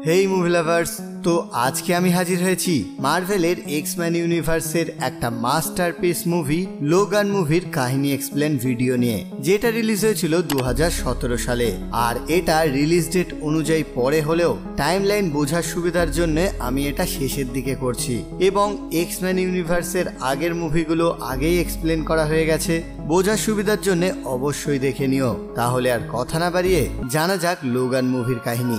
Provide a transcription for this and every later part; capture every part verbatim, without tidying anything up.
হেই movie lovers, তো আজকে আমি হাজির হয়েছি মার্ভেলের এক্সম্যান ইউনিভার্সের একটা মাস্টারপিস মুভি লোগান মুভির কাহিনী এক্সপ্লেন ভিডিও নিয়ে, যেটা রিলিজ হয়েছিল দু হাজার সতেরো সালে। আর এটা রিলিজ ডেট অনুযায়ী পরে হলেও টাইমলাইন বোঝার সুবিধার জন্য আমি এটা শেষের দিকে করছি, এবং এক্সম্যান ইউনিভার্সের আগের মুভিগুলো আগেই এক্সপ্লেন করা হয়ে গেছে। বোঝার সুবিধার জন্য অবশ্যই দেখে নিও। তাহলে আর কথা না বাড়িয়ে জানা যাক লোগান মুভির কাহিনী।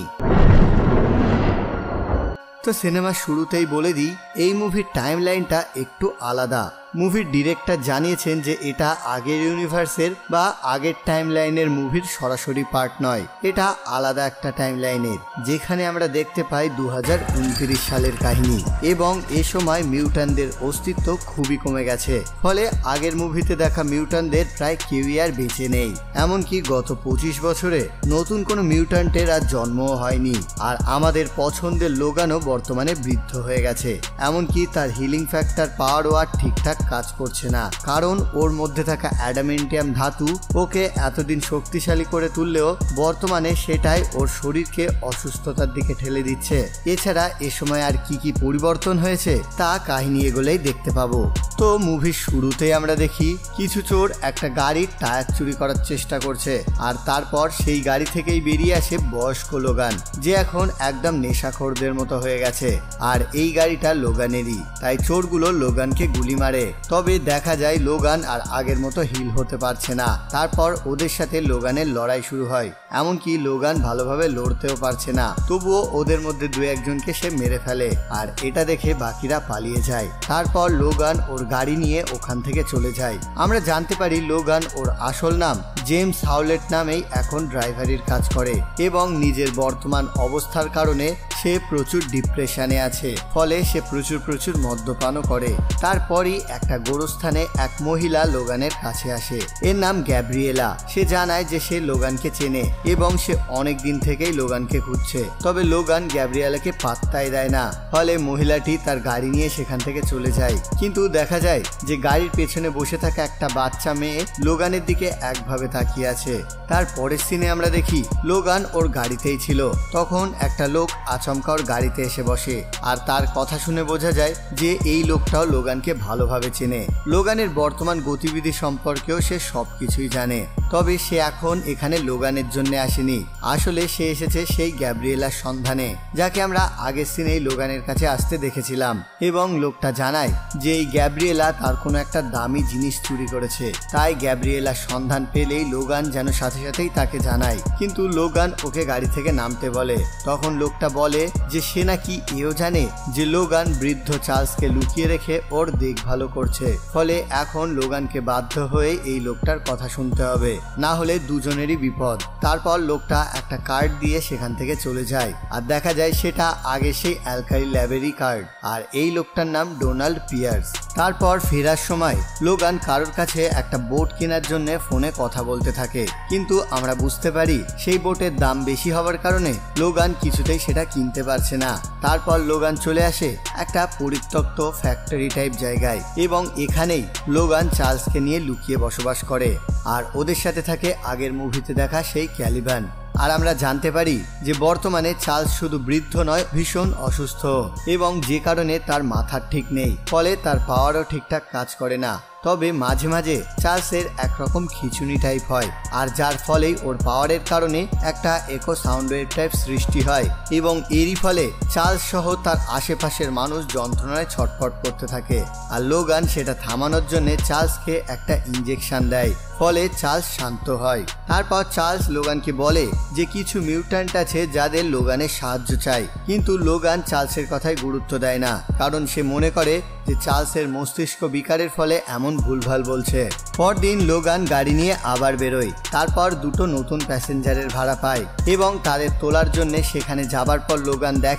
তো সিনেমা শুরুতেই বলে দিই, এই মুভির টাইমলাইনটা একটু আলাদা। মুভির ডিরেক্টর জানিয়েছেন যে এটা আগের ইউনিভার্সের বা আগের টাইমলাইনের মুভির সরাসরি পার্ট নয়, এটা আলাদা একটা টাইমলাইনের, যেখানে আমরা দেখতে পাই দু হাজার উনত্রিশ সালের কাহিনী। এবং এ সময় মিউট্যান্টদের অস্তিত্ব খুবই কমে গেছে, ফলে আগের মুভিতে দেখা মিউট্যান্টদের প্রায় কেউই আর বেঁচে নেই। এমনকি গত পঁচিশ বছরে নতুন কোনো মিউট্যান্টের আর জন্মও হয়নি। আর আমাদের পছন্দের লোগানও বর্তমানে বৃদ্ধ হয়ে গেছে, এমনকি তার হিলিং ফ্যাক্টর পাওয়ারও আর ঠিকঠাক কাজ করছে না, কারণ ওর মধ্যে থাকা অ্যাডামেন্টিয়াম ধাতু ওকে এতদিন শক্তিশালী করে তুললেও বর্তমানে সেটাই ওর শরীরকে অসুস্থতার দিকে ঠেলে দিচ্ছে। এছাড়া এ সময় আর কি কি পরিবর্তন হয়েছে তা কাহিনী এগুলোই দেখতে পাবো। তো মুভির শুরুতেই আমরা দেখি কিছু চোর একটা গাড়ির টায়ার চুরি করার চেষ্টা করছে, আর তারপর সেই গাড়ি থেকেই বেরিয়ে আসে বয়স্ক লোগান, যে এখন একদম নেশাখোরদের মতো হয়ে গেছে। আর এই গাড়িটা লোগানেরই, তাই চোরগুলো লোগানকে গুলি মারে। তবে দেখা যায় লোগান আর আগের মতো হিল হতে পারছে না। তারপর ওদের সাথে লোগানের লড়াই শুরু হয়, এমনকি লোগান ভালোভাবে লড়তেও পারছে না, তবুও ওদের মধ্যে দু একজনকে সে মেরে ফেলে। আর এটা দেখে বাকিরা পালিয়ে যায়। তারপর লোগান ওর গাড়ি নিয়ে ওখান থেকে চলে যায়। আমরা জানতে পারি লোগান ওর আসল নাম জেমস হাউলেট নামেই এখন ড্রাইভারির কাজ করে, এবং নিজের বর্তমান অবস্থার কারণে সে প্রচুর ডিপ্রেশনে আছে, ফলে সে প্রচুর প্রচুর মদ্যপানও করে। তারপরই একটা গোরস্থানে এক মহিলা লোগানের কাছে আসে, এর নাম গ্যাব্রিয়েলা। সে জানায় যে সে লোগানকে চেনে এবং সে অনেক দিন থেকেই লোগানকে খুঁজছে। তবে লোগান গ্যাব্রিয়েলাকে পাত্তাই দেয় না, ফলে মহিলাটি তার গাড়ি নিয়ে সেখান থেকে চলে যায়। কিন্তু দেখা যায় যে গাড়ির পেছনে বসে থাকা একটা বাচ্চা মেয়ে লোগানের দিকে একভাবে তাকিয়ে আছে। তার পরের সিনে আমরা দেখি লোগান ওর গাড়িতেই ছিল, তখন একটা লোক আচমকা ওর গাড়িতে এসে বসে। আর তার কথা শুনে বোঝা যায় যে এই লোকটাও লোগানকে ভালোভাবে চেনে। লোগানের বর্তমান গতিবিধি সম্পর্কেও সে সবকিছুই জানে। তবে সে এখন এখানে লোগানের জন্য আসেনি, আসলে সে এসেছে সেই গ্যাব্রিয়েলার সন্ধানে, যাকে আমরা আগের সিনেই লোগানের কাছে আসতে দেখেছিলাম। এবং লোকটা জানায় যে এই গ্যাব্রিয়েলা তার কোনো একটা দামি জিনিস চুরি করেছে, তাই গ্যাব্রিয়েলার সন্ধান পেলেই লোগান যেন সাথে সাথেই তাকে জানায়। কিন্তু লোগান ওকে গাড়ি থেকে নামতে বলে। তখন লোকটা বলে যে সে নাকি এও জানে যে লোগান বৃদ্ধ চার্লসকে লুকিয়ে রেখে ওর দেখভালও করছে, ফলে এখন লোগানকে বাধ্য হয়ে এই লোকটার কথা শুনতে হবে, না হলে দুজনেরই বিপদ। তারপর লোকটা একটা কার্ড দিয়ে সেখান থেকে চলে যায়, আর দেখা যায় সেটা আগে সেই অ্যালকাইল ল্যাবেরই কার্ড, আর এই লোকটার নাম ডোনাল্ড পিয়ার্স। তারপর ফেরার সময় লোগান কারোর কাছে একটা বোট কেনার জন্য ফোনে কথা বলতে থাকে, কিন্তু আমরা বুঝতে পারি সেই বোটের দাম বেশি হওয়ার কারণে লোগান কিছুতেই সেটা কিনতে পারছে না। তারপর লোগান চলে আসে একটা পরিত্যক্ত ফ্যাক্টরি টাইপ জায়গায়, এবং এখানেই লোগান চার্লসকে নিয়ে লুকিয়ে বসবাস করে। আর ওদের সাথে থাকে আগের মুভিতে দেখা সেই ক্যালিবান। আর আমরা জানতে পারি যে বর্তমানে চার্লস শুধু বৃদ্ধ নয়, ভীষণ অসুস্থ, এবং যে কারণে তার মাথার ঠিক নেই, ফলে তার পাওয়ারও ঠিকঠাক কাজ করে না। তবে মাঝে মাঝে চার্লসের একরকম খিচুনি টাইপ হয়, আর যার ফলেই ওর পাওয়ারের কারণে একটা একো সাউন্ড ওয়েভ টাইপ সৃষ্টি হয়, এবং এরই ফলে চার্লস সহ তার আশেপাশের মানুষ যন্ত্রণায় ছটফট করতে থাকে। আর লোগান সেটা থামানোর জন্য চার্লসকে একটা ইঞ্জেকশন দেয়, ফলে চার্লস শান্ত হয়। তারপর চার্লস লোগানকে বলে যে কিছু মিউট্যান্ট আছে যাদের লোগানের সাহায্য চাই, কিন্তু লোগান চার্লসের কথায় গুরুত্ব দেয় না, কারণ সে মনে করে যে চার্লসের মস্তিষ্ক বিকারের ফলে এমন ভুলভাল বলছে। পরদিন লোগান গাড়ি নিয়ে আবার বেরোয়। তারপর দুটো নতুন প্যাসেঞ্জারের ভাড়া পায়, এবং তাদের তোলার জন্য সেখানে যাবার পর লোগান দেখে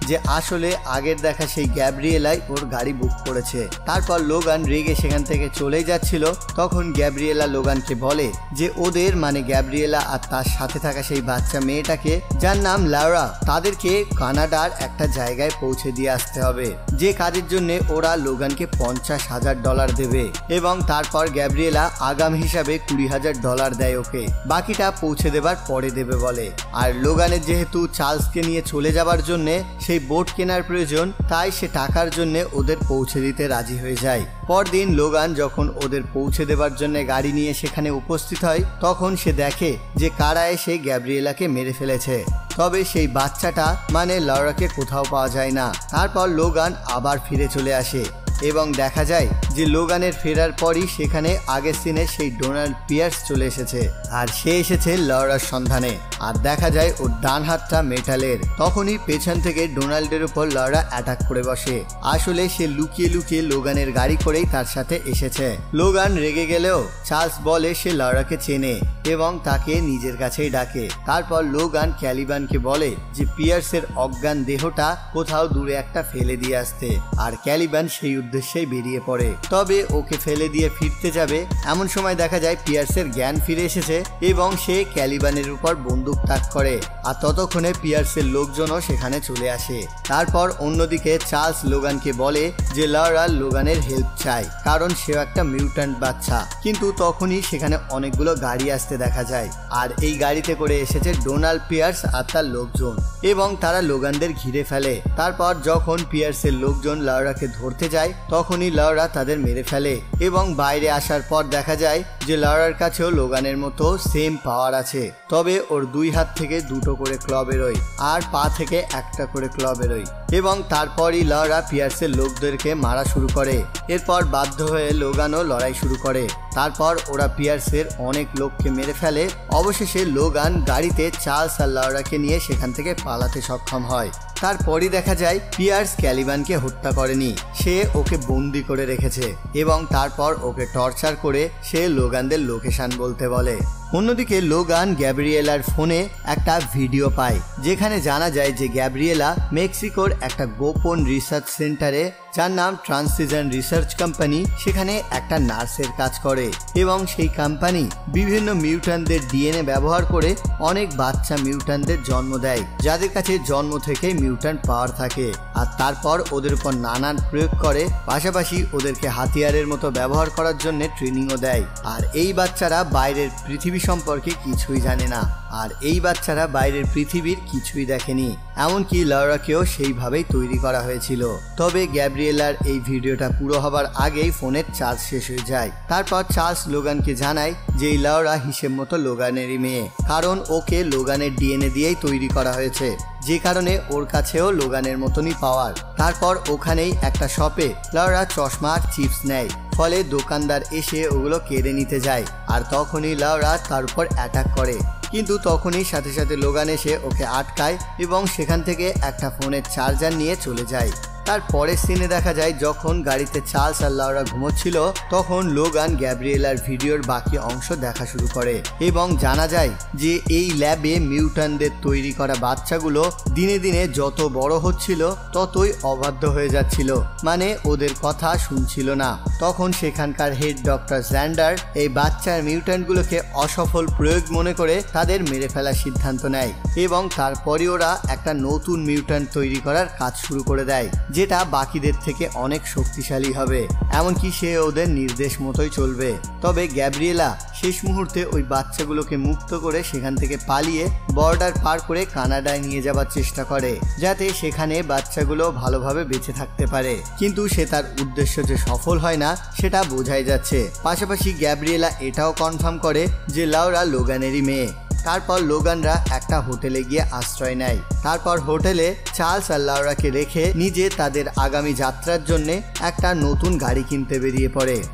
যে আসলে আগের দেখা সেই গ্যাব্রিয়েলাই ওর গাড়ি বুক করেছে। তারপর লোগান রেগে সেখান থেকে চলে যাচ্ছিল, তখন গ্যাব্রিয়েলা লোগানকে বলে যে ওদের মানে গ্যাব্রিয়েলা আর তার সাথে থাকা সেই বাচ্চা মেয়েটাকে যার নাম লাউরা তাদেরকে কানাডার একটা জায়গায় পৌঁছে দিয়ে আসতে হবে, যে কাজের জন্য ওরা লোগানকে পঞ্চাশ হাজার ডলার দেবে এবং তারপর গ্যাব্রিয়েলা আগাম হিসাবে কুড়ি হাজার ডলার দেয় ওকে, বাকিটা পৌঁছে দেবার পরে দেবে বলে। আর লোগানের যেহেতু চার্লসকে নিয়ে চলে যাবার জন্য সেই বোট কেনার প্রয়োজন, তাই সে টাকার জন্য ওদের পৌঁছে দিতে রাজি হয়ে যায়। পরদিন লোগান যখন ওদের পৌঁছে দেবার জন্য গাড়ি নিয়ে সেখানে উপস্থিত হয়, তখন সে দেখে যে কারা এসে গ্যাব্রিয়েলাকে মেরে ফেলেছে, তবে সেই বাচ্চাটা মানে লাউরাকে কোথাও পাওয়া যায় না। তারপর লোগান আবার ফিরে চলে আসে এবং দেখা যায় যে লোগানের ফেরার পরই সেখানে আগের সিনে সেই ডোনাল্ড পিয়ার্স চলে এসেছে আর সে এসেছে লাউরার সন্ধানে। আর দেখা যায় ওর ডান হাতটা মেটালের। তখনই পেছন থেকে ডোনাল্ডের উপর লাউরা অ্যাটাক করে বসে। আসলে সে লুকিয়ে লুকিয়ে লোগানের গাড়ি করেই তার সাথে এসেছে। লোগান রেগে গেলেও চার্লস বলে সে লাউরাকে চেনে এবং তাকে নিজের কাছেই ডাকে। তারপর লোগান ক্যালিবানকে বলে যে পিয়ার্সের অজ্ঞান দেহটা কোথাও দূরে একটা ফেলে দিয়ে আসতে, আর ক্যালিবান সেই উদ্দেশ্যেই বেরিয়ে পড়ে। তবে ওকে ফেলে দিয়ে ফিরতে যাবে এমন সময় দেখা যায় পিয়ার্সের জ্ঞান ফিরে এসেছে এবং সে ক্যালিবানের উপর বন্দুক তাক করে, আর ততক্ষণে পিয়ার্সের লোকজনও সেখানে চলে আসে। তারপর অন্যদিকে চার্লস লোগানকে বলে যে লাউরা লোগানের হেল্প চায় কারণ সেও একটা মিউট্যান্ট বাচ্চা, কিন্তু তখনই সেখানে অনেকগুলো গাড়ি আসতে দেখা যায় আর এই গাড়িতে করে এসেছে ডোনাল্ড পিয়ার্স আর তার লোকজন এবং তারা লোগানদের ঘিরে ফেলে। তারপর যখন পিয়ার্সের লোকজন লাউরাকে ধরতে যায় তখনই লাউরা তাদের মেরে ফেলে এবং বাইরে আসার পর দেখা যায় যে লাউরার কাছেও লোগানের মতো সেম পাওয়ার আছে, তবে ওর দুই হাত থেকে দুটো করে ক্ল বেরোয় আর পা থেকে একটা করে ক্ল বেরোয় এবং তারপরই লাউরা পিয়ার্সের লোকদেরকে মারা শুরু করে। এরপর বাধ্য হয়ে লোগানও লড়াই শুরু করে। তারপর ওরা পিয়ার্সের অনেক লোককে মেরে ফেলে। অবশেষে লোগান গাড়িতে চার্লস আর লাউরাকে নিয়ে সেখান থেকে পালাতে সক্ষম হয়। তারপরই দেখা যায় পিয়ার্স ক্যালিবানকে হত্যা করেনি, সে ওকে বন্দি করে রেখেছে এবং তারপর ওকে টর্চার করে সে লোগানদের লোকেশন বলতে বলে। অন্যদিকে লোগান গ্যাব্রিয়েলার ফোনে একটা ভিডিও পায় যেখানে জানা যায় যে গ্যাব্রিয়েলা মেক্সিকোর একটা গোপন রিসার্চ সেন্টারে যার নাম ট্রান্সসিজন রিসার্চ কোম্পানি সেখানে একটা নার্সের কাজ করে এবং সেই কোম্পানি বিভিন্ন মিউট্যান্টদের ডিএনএ ব্যবহার করে অনেক বাচ্চা মিউট্যান্টদের জন্ম দেয় যাদের কাছে জন্ম থেকে মিউট্যান্ট পাওয়ার থাকে, আর তারপর ওদের উপর নানান প্রয়োগ করে, পাশাপাশি ওদেরকে হাতিয়ারের মতো ব্যবহার করার জন্য ট্রেনিংও দেয়। আর এই বাচ্চারা বাইরের পৃথিবী সম্পর্কে কিছুই জানে না আর এই বাচ্চারা বাইরের পৃথিবীর কিছুই দেখেনি, এমনকি লাউরাকেও সেইভাবেই তৈরি করা হয়েছিল। তবে গ্যাব্রিয়েলার এই ভিডিওটা পুরো হবার আগেই ফোনের চার্জ শেষ হয়ে যায়। তারপর চার্লস লোগানকে জানায় যে এই লাউরা হিসেব মতো লোগানেরই মেয়ে, কারণ ওকে লোগানের ডিএনএ দিয়েই তৈরি করা হয়েছে, যে কারণে ওর কাছেও লোগানের মতনই পাওয়ার। তারপর ওখানেই একটা শপে লাউরা চশমা আর চিপস নেয়, ফলে দোকানদার এসে ওগুলো কেড়ে নিতে যায় আর তখনই লাউরা তার উপর অ্যাটাক করে, কিন্তু তখনই সাথে সাথে লোগান এসে ওকে আটকায় এবং সেখান থেকে একটা ফোনের চার্জার নিয়ে চলে যায়। তার পরের সিনে দেখা যায় যখন গাড়িতে চার্লস আর লাউরা ঘুমোচ্ছিল তখন লোগান গ্যাব্রিয়েলার ভিডিওর বাকি অংশ দেখা শুরু করে এবং জানা যায় যে এই ল্যাবে মিউট্যান্টদের তৈরি করা বাচ্চাগুলো দিনে দিনে যত বড় হচ্ছিল ততই অবাধ্য হয়ে যাচ্ছিল, মানে ওদের কথা শুনছিল না। তখন সেখানকার হেড ডক্টর জ্যান্ডার এই বাচ্চার মিউট্যান্টগুলোকে অসফল প্রয়োগ মনে করে তাদের মেরে ফেলার সিদ্ধান্ত নেয় এবং তারপরে ওরা একটা নতুন মিউট্যান্ট তৈরি করার কাজ শুরু করে দেয় যেটা বাকিদের থেকে অনেক শক্তিশালী হবে, এমনকি সে ওদের নির্দেশ মতোই চলবে। তবে গ্যাব্রিয়েলা শেষ মুহূর্তে ওই বাচ্চাগুলোকে মুক্ত করে সেখান থেকে পালিয়ে বর্ডার পার করে কানাডায় নিয়ে যাবার চেষ্টা করে যাতে সেখানে বাচ্চাগুলো ভালোভাবে বেঁচে থাকতে পারে, কিন্তু সে তার উদ্দেশ্য যে সফল হয় না সেটা বোঝাই যাচ্ছে। পাশাপাশি গ্যাব্রিয়েলা এটাও কনফার্ম করে যে লাউরা লোগানেরই মেয়ে। তারপর লোগানরা একটা হোটেলে গিয়ে আশ্রয় নেয়। তারপর হোটেলে চার্লস আর লাউরাকে রেখে নিজে তাদের আগামী যাত্রার জন্য একটা নতুন গাড়ি কিনতে বেরিয়ে পড়ে।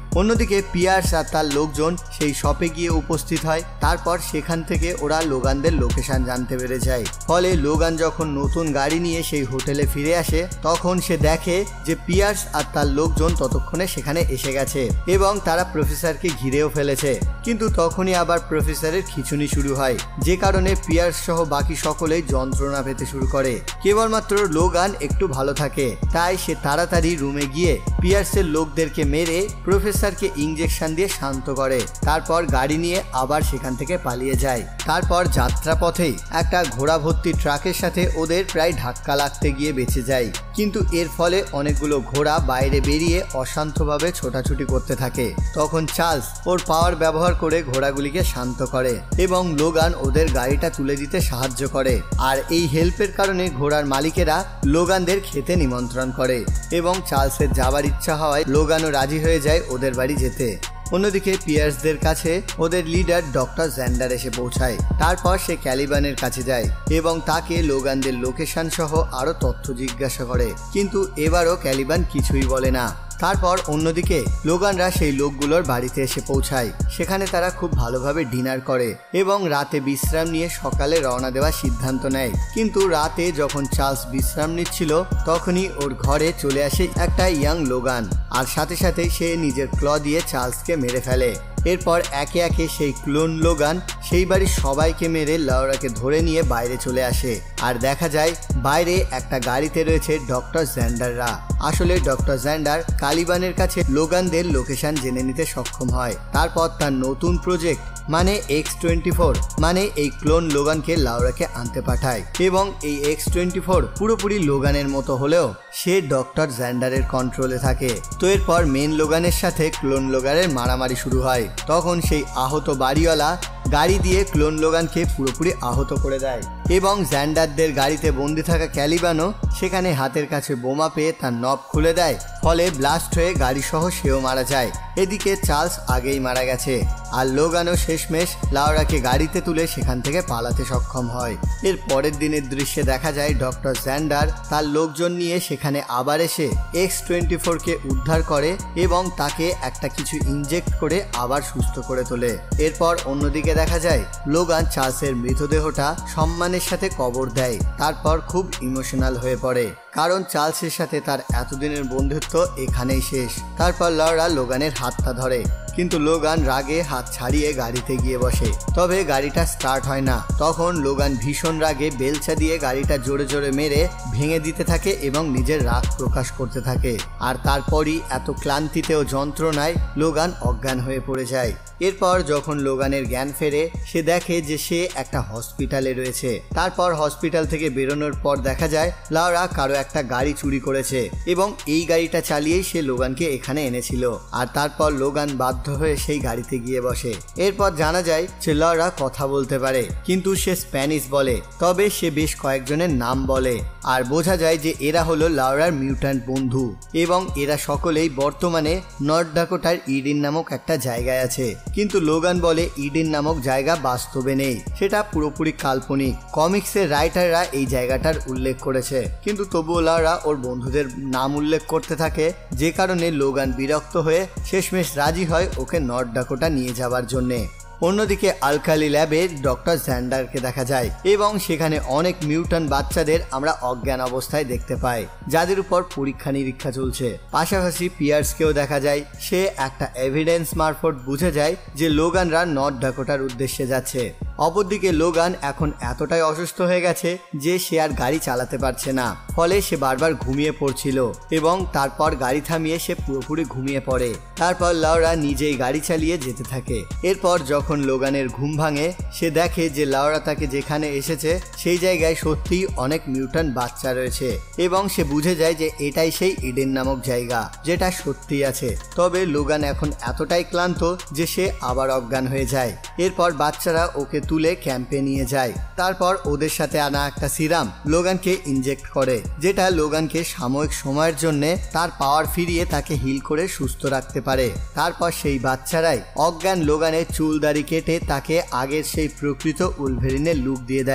অন্যদিকে পিয়ার্স আর তার লোকজন সেই শপে গিয়ে উপস্থিত হয়। তারপর সেখান থেকে ওরা লোগানদের লোকেশন জানতে পেরে যায়। ফলে লোগান যখন নতুন গাড়ি নিয়ে সেই হোটেলে ফিরে আসে তখন সে দেখে যে পিয়ার্স আর তার লোকজন ততক্ষণে সেখানে এসে গেছে এবং তারা প্রফেসরকে ঘিরেও ফেলেছে। কিন্তু তখনই আবার প্রফেসরের খিঁচুনি শুরু হয়, যে কারণে পিয়ার্স সহ বাকি সকলেই যন্ত্রণা পেতে শুরু করে। কেবলমাত্র লোগান একটু ভালো থাকে, তাই সে তাড়াতাড়ি রুমে গিয়ে পিয়ার্সের লোকদেরকে মেরে প্রফেসরকে ইঞ্জেকশন দিয়ে শান্ত করে। তারপর গাড়ি নিয়ে আবার সেখান থেকে পালিয়ে যায়। তারপর যাত্রাপথেই একটা ঘোড়া ভর্তি ট্রাকের সাথে ওদের প্রায় ধাক্কা লাগতে গিয়ে বেঁচে যায়। কিন্তু এর ফলে অনেকগুলো ঘোড়া বাইরে বেরিয়ে অশান্তভাবে ছোটাছুটি করতে থাকে। তখন চার্লস ওর পাওয়ার ব্যবহার করে ঘোড়াগুলিকে শান্ত করে এবং লোগান ওদের গাড়িটা তুলে দিতে সাহায্য করে। আর এই হেল্পের কারণে ঘোড়ার মালিকেরা লোগানদের খেতে নিমন্ত্রণ করে এবং চার্লসের যাবার ইচ্ছা হওয়ায় লোগানও রাজি হয়ে যায় ওদের বাড়ি যেতে। অন্যদিকে পিয়ার্সদের কাছে ওদের লিডার ডক্টর জ্যান্ডার এসে পৌঁছায়। তারপর সে ক্যালিবানের কাছে যায় এবং তাকে লোগানদের লোকেশন সহ আরো তথ্য জিজ্ঞাসা করে, কিন্তু এবারও ক্যালিবান কিছুই বলে না। তারপর অন্যদিকে লোগানরা সেই লোকগুলোর বাড়িতে এসে পৌঁছায়। সেখানে তারা খুব ভালোভাবে ডিনার করে এবং রাতে বিশ্রাম নিয়ে সকালে রওনা দেওয়ার সিদ্ধান্ত নেয়। কিন্তু রাতে যখন চার্লস বিশ্রাম নিচ্ছিল তখনই ওর ঘরে চলে আসে একটা ইয়াং লোগান, আর সাথে সাথে সে নিজের ক্ল দিয়ে চার্লসকে মেরে ফেলে। এরপর একে একে সেই ক্লোন লোগান সেই বাড়ির সবাইকে মেরে লাউরাকে ধরে নিয়ে বাইরে চলে আসে। আর দেখা যায় বাইরে একটা গাড়িতে রয়েছে ডক্টর জ্যান্ডাররা। আসলে ডক্টর জ্যান্ডার কালিবানের কাছে লোগানদের লোকেশন জেনে নিতে সক্ষম হয়। তারপর তার নতুন প্রজেক্ট মানে এক্স টোয়েন্টি ফোর মানে এই ক্লোন লোগানকে লাউরাকে আনতে পাঠায় এবং এই এক্স টোয়েন্টি ফোর পুরোপুরি লোগানের মতো হলেও সে ডক্টর জ্যান্ডারের কন্ট্রোলে থাকে। তো এরপর মেন লোগানের সাথে ক্লোন লোগানের মারামারি শুরু হয়। তখন সেই আহত বাড়িওয়ালা গাড়ি দিয়ে ক্লোন লোগানকে পুরোপুরি আহত করে দেয় এবং জ্যান্ডারদের গাড়িতে বন্দি থাকা ক্যালিবানও সেখানে হাতের কাছে বোমা পেয়ে তার নব খুলে দেয়। ফলে ব্লাস্ট হয়ে গাড়ি সহ সেও মারা যায়। এদিকে চার্লস আগেই মারা গেছে আর লোগানও শেষমেশ লাউরাকে গাড়িতে তুলে সেখান থেকে পালাতে সক্ষম হয়। এর পরের দিনের দৃশ্যে দেখা যায় ডক্টর জ্যান্ডার তার লোকজন নিয়ে সেখানে আবার এসে এক্স টোয়েন্টি ফোর কে উদ্ধার করে এবং তাকে একটা কিছু ইনজেক্ট করে আবার সুস্থ করে তোলে। এরপর অন্যদিকে দেখা যায় লোগান চার্লসের মৃতদেহটা সম্মানের সাথে কবর দেয়। তারপর খুব ইমোশনাল হয়ে পড়ে, কারণ চার্লসের সাথে তার এতদিনের বন্ধুত্ব এখানেই শেষ। তারপর লাউরা লোগানের হাতটা ধরে, কিন্তু লোগান রাগে হাত ছাড়িয়ে গাড়িতে গিয়ে বসে, তবে গাড়িটা স্টার্ট হয় না। তখন লোগান ভীষণ রাগে বেলচা দিয়ে গাড়িটা জোরে জোরে মেরে ভেঙে দিতে থাকে এবং নিজের রাগ প্রকাশ করতে থাকে। আর তারপরই এত ক্লান্তিতেও যন্ত্রণায় লোগান অজ্ঞান হয়ে পড়ে যায়। এরপর যখন লোগানের জ্ঞান ফেরে সে দেখে যে সে একটা হসপিটালে রয়েছে। তারপর হসপিটাল থেকে বেরোনোর পর দেখা যায় লাউরা কারো একটা গাড়ি চুরি করেছে এবং এই গাড়িটা চালিয়েই সে লোগানকে এখানে এনেছিল। আর তারপর লোগান বাধ্য হয়ে সেই গাড়িতে গিয়ে বসে। এরপর জানা যায় যে লাউরা কথা বলতে পারে, কিন্তু সে স্প্যানিশ বলে, তবে সে বেশ কয়েকজনের নাম বলে। আর বোঝা যায় যে এরা হলো লাউরার মিউট্যান্ট বন্ধু এবং এরা সকলেই বর্তমানে নর্থ ডাকোটার ইডেন নামক একটা জায়গায় আছে। কিন্তু লোগান বলে ইডেন নামক জায়গা বাস্তবে নেই, সেটা পুরোপুরি কাল্পনিক। কমিক্সের রাইটাররা এই জায়গাটার উল্লেখ করেছে, কিন্তু তবুও লাউরা ওর বন্ধুদের নাম উল্লেখ করতে থাকে, যে কারণে লোগান বিরক্ত হয়ে শেষমেশ রাজি হয় ওকে নর্থ ডাকোটা নিয়ে যাবার জন্যে। অন্যদিকে আলকালি ল্যাবে ডক্টর জ্যান্ডারকে দেখা যায় এবং সেখানে অনেক মিউট্যান্ট বাচ্চাদের আমরা অজ্ঞান অবস্থায় দেখতে পাই, যাদের উপর পরীক্ষা নিরীক্ষা চলছে। পাশাপাশি পিয়ার্সকেও দেখা যায়, সে একটা এভিডেন্স মারফত বুঝে যায় যে লোগানরা নর্থ ডাকোটার উদ্দেশ্যে যাচ্ছে। অপরদিকে লোগান এখন এতটাই অসুস্থ হয়ে গেছে যে সে আর গাড়ি চালাতে পারছে না, ফলে সে বারবার ঘুমিয়ে পড়ছিল এবং তারপর গাড়ি থামিয়ে সে পুরোপুরি ঘুমিয়ে পড়ে। তারপর লাউরা নিজেই গাড়ি চালিয়ে যেতে থাকে। এরপর যখন লোগানের ঘুম ভাঙে সে দেখে যে লাউরা তাকে যেখানে এসেছে সেই জায়গায় সত্যিই অনেক মিউট্যান্ট বাচ্চা রয়েছে এবং সে বুঝে যায় যে এটাই সেই ইডেন নামক জায়গা, যেটা সত্যিই আছে। তবে লোগান এখন এতটাই ক্লান্ত যে সে আবার অজ্ঞান হয়ে যায়। এরপর বাচ্চারা ওকে তুলে ক্যাম্পে নিয়ে যায়। তারপর ওদের সাথে আনা একটা সিরাম লোগানকে ইনজেক্ট করে, যেটা লোগানকে সাময়িক সময়ের জন্য তার পাওয়ার ফিরিয়ে তাকে হিল করে সুস্থ রাখতে পারে। তারপর সেই বাচ্চারাই অজ্ঞান লোগানের চুল দাড়ি কেটে তাকে আগের সেই প্রকৃত উলভেরিনের লুক দিয়ে দেয়।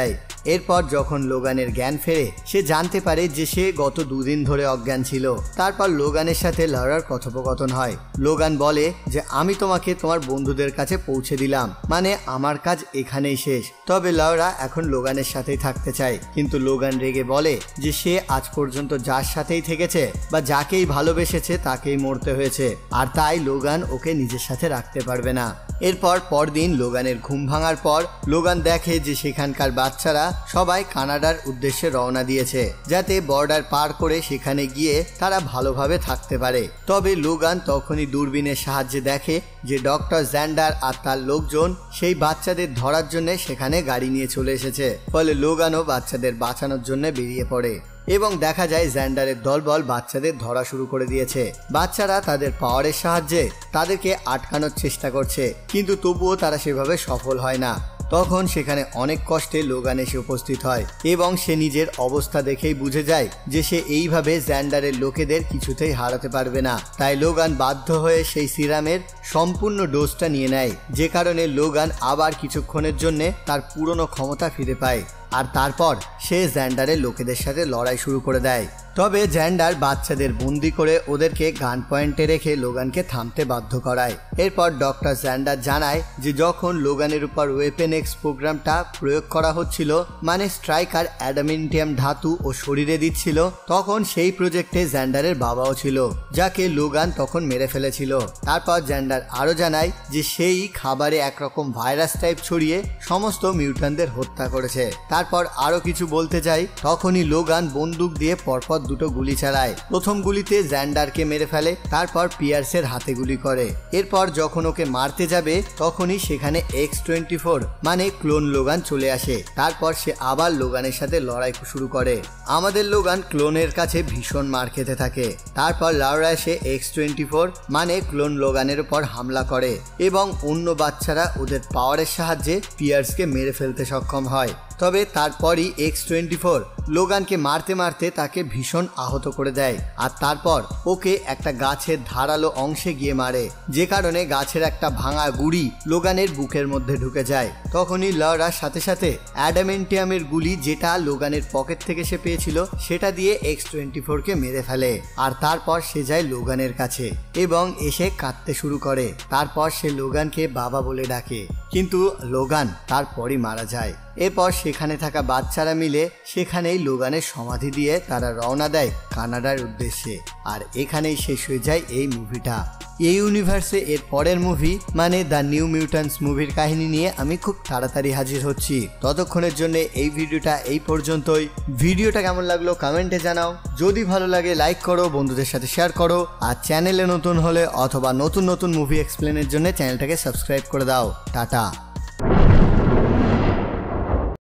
এরপর যখন লোগানের জ্ঞান ফেরে সে জানতে পারে যে সে গত দুদিন ধরে অজ্ঞান ছিল। তারপর লোগানের সাথে লাউরার কথোপকথন হয়। লোগান বলে যে আমি তোমাকে তোমার বন্ধুদের কাছে পৌঁছে দিলাম, মানে আমার কাজ এখানেই শেষ। তবে লাউরা এখন লোগানের সাথেই থাকতে চায়, কিন্তু লোগান রেগে বলে যে সে আজ পর্যন্ত যার সাথেই থেকেছে বা যাকেই ভালোবেসেছে তাকেই মরতে হয়েছে, আর তাই লোগান ওকে নিজের সাথে রাখতে পারবে না। এরপর পরদিন লোগানের ঘুম ভাঙার পর লোগান দেখে যে সেখানকার বাচ্চারা সবাই কানাডার উদ্দেশ্যে রওনা দিয়েছে, যাতে বর্ডার পার করে সেখানে গিয়ে তারা ভালোভাবে থাকতে পারে। তবে লোগান তখনই দূরবীনের সাহায্যে দেখে যে ডক্টর জ্যান্ডার আর তার লোকজন সেই বাচ্চাদের ধরার জন্য সেখানে গাড়ি নিয়ে চলে এসেছে। ফলে লোগানও বাচ্চাদের বাঁচানোর জন্য বেরিয়ে পড়ে এবং দেখা যায় জ্যান্ডারের দলবল বাচ্চাদের ধরা শুরু করে দিয়েছে। বাচ্চারা তাদের পাওয়ারের সাহায্যে তাদেরকে আটকানোর চেষ্টা করছে, কিন্তু তবুও তারা সেভাবে সফল হয় না। তখন সেখানে অনেক কষ্টে লোগান এসে উপস্থিত হয় এবং সে নিজের অবস্থা দেখেই বুঝে যায় যে সে এইভাবে জ্যান্ডারের লোকেদের কিছুতেই হারাতে পারবে না। তাই লোগান বাধ্য হয়ে সেই সিরামের সম্পূর্ণ ডোজটা নিয়ে নেয়, যে কারণে লোগান আবার কিছুক্ষণের জন্য তার পুরনো ক্ষমতা ফিরে পায়। আর তারপর সে জ্যান্ডারের লোকেদের সাথে লড়াই শুরু করে দেয়। তবে জ্যান্ডার বাচ্চাদের বন্দি করে ওদেরকে গান পয়েন্টে রেখে লোগানকে থামতে বাধ্য করায়। এরপর ডক্টর জ্যান্ডার জানায় যে যখন লোগানের উপর ওয়েপেন এক্স প্রোগ্রামটা প্রয়োগ করা হচ্ছিল, মানে স্ট্রাইকার অ্যাডামেন্টিয়াম ধাতু ও শরীরে দিচ্ছিল, তখন সেই প্রজেক্টে জ্যান্ডারের বাবাও ছিল, যাকে লোগান তখন মেরে ফেলেছিল। তারপর জ্যান্ডার আরও জানায় যে সেই খাবারে একরকম ভাইরাস টাইপ ছড়িয়ে সমস্ত মিউট্যান্টদের হত্যা করেছে। তারপর আরো কিছু বলতে যাই, তখনই লোগান বন্দুক দিয়ে পরপর দুটো গুলি চালায়। প্রথম গুলিতে জ্যান্ডারকে মেরে ফেলে, তারপর পিয়ার্সের হাতে গুলি করে। এরপর যখন ওকে মারতে যাবে তখনই সেখানে এক্স টোয়েন্টি ফোর মানে ক্লোন লোগান চলে আসে। তারপর সে আবার লোগানের সাথে লড়াই শুরু করে। আমাদের লোগান ক্লোনের কাছে ভীষণ মার খেতে থাকে। তারপর লাউরা এসে এক্স টোয়েন্টি ফোর মানে ক্লোন লোগানের উপর হামলা করে এবং অন্য বাচ্চারা ওদের পাওয়ারের সাহায্যে পিয়ার্সকে মেরে ফেলতে সক্ষম হয়। তবে তারপরই এক্স টোয়েন্টি ফোর লোগানকে মারতে মারতে তাকে ভীষণ আহত করে দেয়, আর তারপর ওকে একটা গাছের ধারালো অংশে গিয়ে মারে, যে কারণে গাছের একটা ভাঙা গুড়ি লোগানের বুকের মধ্যে ঢুকে যায়। তখনই লাউরার সাথে সাথে অ্যাডামেন্টিয়ামের গুলি যেটা লোগানের পকেট থেকে সে পেয়েছিল সেটা দিয়ে এক্স টোয়েন্টি ফোর কে মেরে ফেলে। আর তারপর সে যায় লোগানের কাছে এবং এসে কাঁদতে শুরু করে। তারপর সে লোগানকে বাবা বলে ডাকে, কিন্তু লোগান তারপরই মারা যায়। এরপর সেখানে থাকা বাচ্চারা মিলে সেখানেই লোগানের সমাধি দিয়ে তারা রওনা দেয় কানাডার উদ্দেশ্যে। আর এখানেই শেষ হয়ে যায় এই মুভিটা। এই ইউনিভার্সে এর পরের মুভি মানে দ্য নিউ মিউট্যান্টস মুভির কাহিনী নিয়ে আমি খুব তাড়াতাড়ি হাজির হচ্ছি। ততক্ষণের জন্য এই ভিডিওটা এই পর্যন্তই। ভিডিওটা কেমন লাগলো কমেন্টে জানাও। যদি ভালো লাগে লাইক করো, বন্ধুদের সাথে শেয়ার করো, আর চ্যানেলে নতুন হলে অথবা নতুন নতুন মুভি এক্সপ্লেনের জন্য চ্যানেলটাকে সাবস্ক্রাইব করে দাও। টাটা।